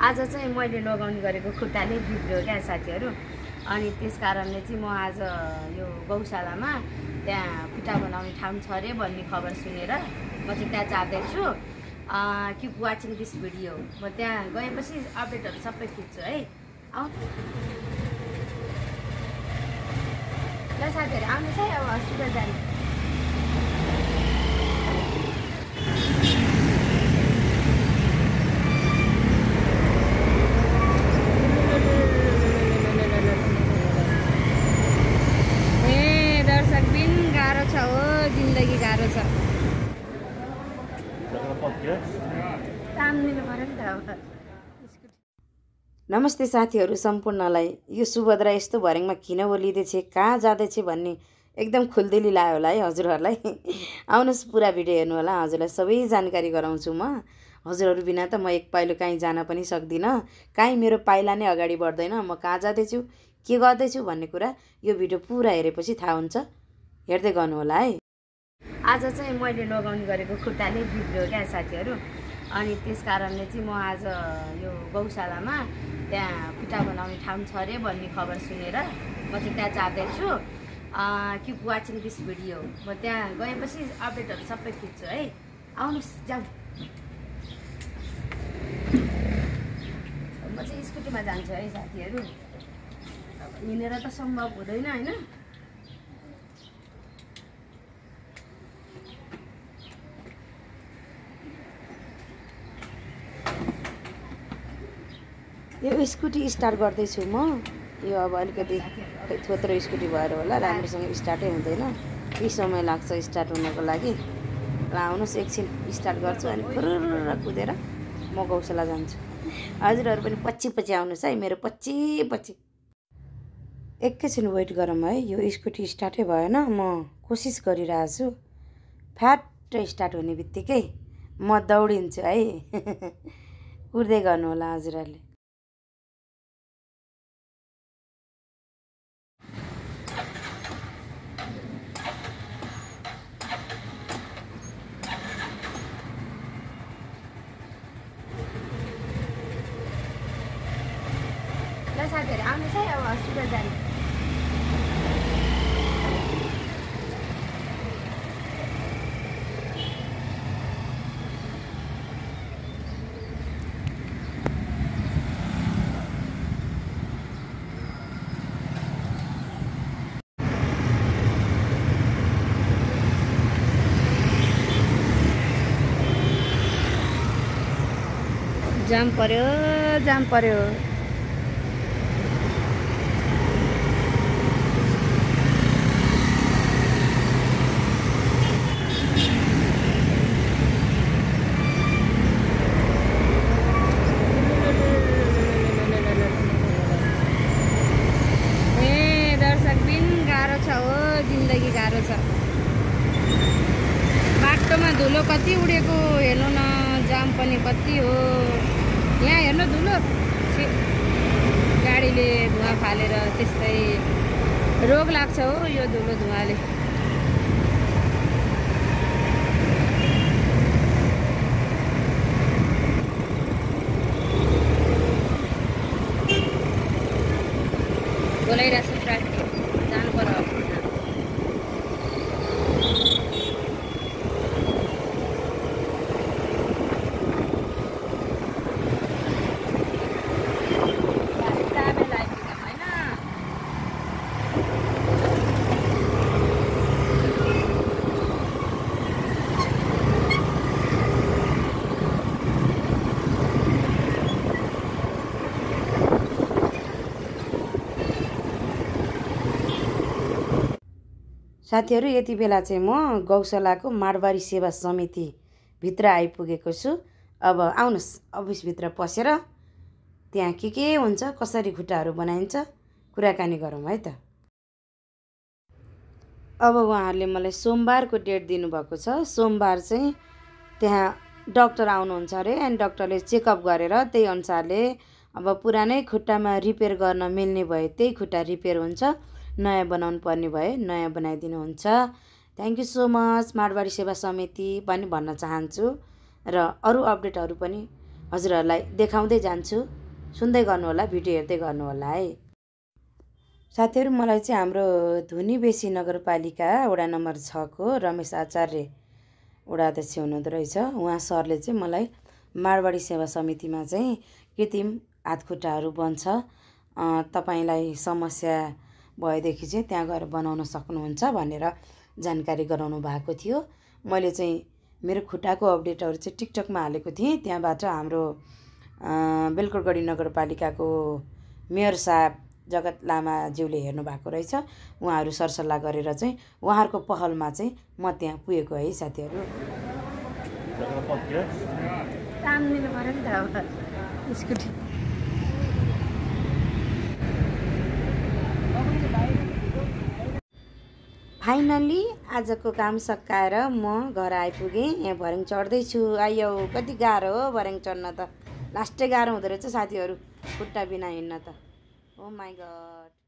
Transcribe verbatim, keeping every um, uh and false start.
आज चाहिँ मैले लगाउने गरेको खुट्टाले बिग्रियो क्या साथीहरू। अनि त्यस कारणले चाहिँ म आज यो गौशालामा त्यहाँ खुट्टा बनाउने ठाउँ छ अरे भन्ने खबर सुनेर म चाहिँ त्यहाँ जाँदैछु। Keep watching this video. म त्यहाँ गएपछि अपडेटहरू सबै खिच्छु है। आउ ल साथीहरू आउनुहोस् है, अब हस्पिटल जाने। जिन्दगी गाह्रो छ, नमस्ते साथीहरू सम्पूर्णलाई। यो सुभद्रा यस्तो भर्याङमा किन बोलिँदैछ, कहाँ जाँदैछ भन्ने एकदम खुल्दिली लाग्यो होला है हजुरहरूलाई। आउनुहोस् पुरा भिडियो हेर्नु होला, हजुरलाई सबै जानकारी गराउँछु म। हजुरहरू बिना त म एक पाइलो काहीँ जान पनि सक्दिनँ, काहीँ मेरो पाइला नै अगाडि बढ्दैन। म कहाँ जाँदैछु, के गर्दैछु भन्ने कुरा यो भिडियो पुरा हेरेपछि थाहा हुन्छ, हेर्दै गर्नु होला है। आज चाहिँ मैले लगाउने गरेको खुट्टाले बिग्रियो क्या साथीहरू। अनि त्यस कारणले चाहिँ म आज यो गौशालामा त्यहाँ खुट्टा बनाउने ठाउँ छ अरे भन्ने खबर सुनेर म चाहिँ त्यहाँ जाँदैछु। Keep watching this video. म त्यहाँ गएपछि अपडेटहरू सबै खिच्छु है। आउनुहोस् जाऊ। म चाहिँ स्कुटीमा जान्छु है साथीहरू। हिँडेर त सम्भव हुँदैन होइन। यो स्कुटी स्टार्ट गर्दैछु म। यो अब अलिकति थोत्रो स्कुटी भएर होला, राम्रोसँग स्टार्टै हुँदैन, केही समय लाग्छ स्टार्ट हुनको लागि। ल आउनुहोस् एकछिन स्टार्ट गर्छु अनि फुरुर कुदेर म गौशाला जान्छु। हजुरहरू पनि पछि पछि आउनुहोस् है, मेरो पछि पछि। एकैछिन वेट गरौँ है, यो स्कुटी स्टार्टै भएन। म कोसिस गरिरहेको छु, फ्याट स्टार्ट हुने बित्तिकै म दौडिन्छु है। कुर्दै गर्नु होला हजुरहरूले। ल साथीहरू आउनुहोस् है, अब हस्पिटल जाने। जाम पर्यो, जाम पर्यो। ए दर्शकबिन गाह्रो छ हो, जिन्दगी गाह्रो छ। बाटोमा धुलो कति उडेको हेर्नु न, जाम पनि कति हो। यहाँ हेर्नु धुलो, गाडीले धुवा फालेर त्यस्तै रोग लाग्छ हो यो धुलो धुवाले। बोलाइरहेको छु ट्राफिक जानु पर्यो। साथीहरू यति बेला चाहिँ म गौशालाको माडवारी सेवा समिति भित्र आइपुगेको छु। अब आउनुहोस् अफिसभित्र पसेर त्यहाँ के के हुन्छ, कसरी खुट्टाहरू बनाइन्छ कुराकानी गरौँ है त। अब उहाँहरूले मलाई सोमबारको डेट दिनुभएको छ। सोमबार चाहिँ त्यहाँ डाक्टर आउनुहुन्छ अरे अनि डाक्टरले चेकअप गरेर त्यही अनुसारले अब पुरानै खुट्टामा रिपेयर गर्न मिल्ने भए त्यही खुट्टा रिपेयर हुन्छ, नयाँ बनाउनु पर्ने भए नयाँ बनाइदिनुहुन्छ। Thank you so much Marwari Sewa Samiti पनि भन्न चाहन्छु। र अरू अपडेटहरू पनि हजुरहरूलाई देखाउँदै जान्छु। सुन्दै गर्नु होला, भिडियो हेर्दै गर्नु होला है। साथीहरू, मलाई चाहिँ हाम्रो धुनी बेसी नगरपालिका वडा नम्बर छ को रमेश आचार्य वडा अध्यक्ष हुनुहुँदो रहेछ। उहाँ सरले चाहिँ मलाई माडवाडी सेवा समितिमा चाहिँ कृत्रिम हातखुट्टाहरू बन्छ, तपाईँलाई समस्या भएदेखि चाहिँ त्यहाँ गएर बनाउन सक्नुहुन्छ भनेर जानकारी गराउनु भएको थियो। मैले चाहिँ मेरो खुट्टाको अपडेटहरू चाहिँ टिकटकमा हालेको थिएँ। त्यहाँबाट हाम्रो बेलकोटगढी नगरपालिकाको मेयर साहब जगत लामाज्यूले हेर्नु भएको रहेछ। उहाँहरू सरसल्लाह गरेर चाहिँ उहाँहरूको पहलमा चाहिँ म त्यहाँ पुगेको है साथीहरू। तान्दिनु पर्यो नि त अब स्कुटी। फाइनल्ली आजको काम सकाएर म घर आइपुगेँ। यहाँ भर्याङ चढ्दैछु। आइयो, कति गाह्रो हो भर्याङ चढ्न त। लास्टै गाह्रो हुँदो रहेछ साथीहरू, खुट्टा बिना हिँड्न त। Oh my God.